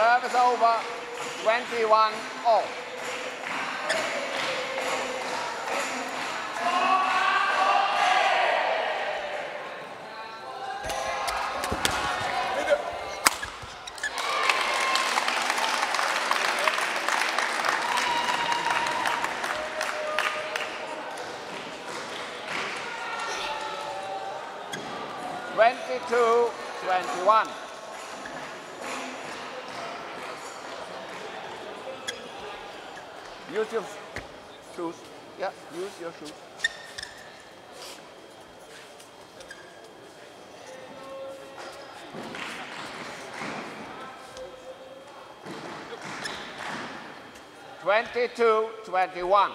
Service over, 21 all. Two, 21. Use your shoes. Yeah, use your shoes. Twenty-two, 21.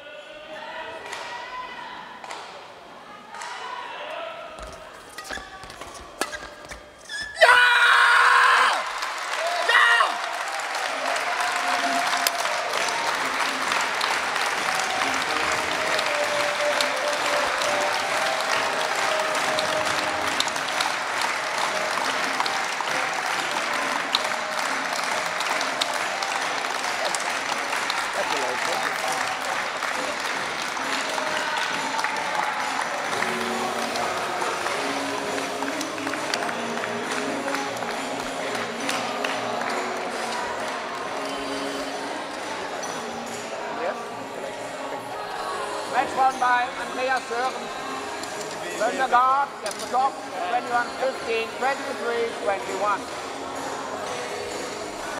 Match won by Andreas Sören. Lundergaard, get the top, 21-15, 23-21.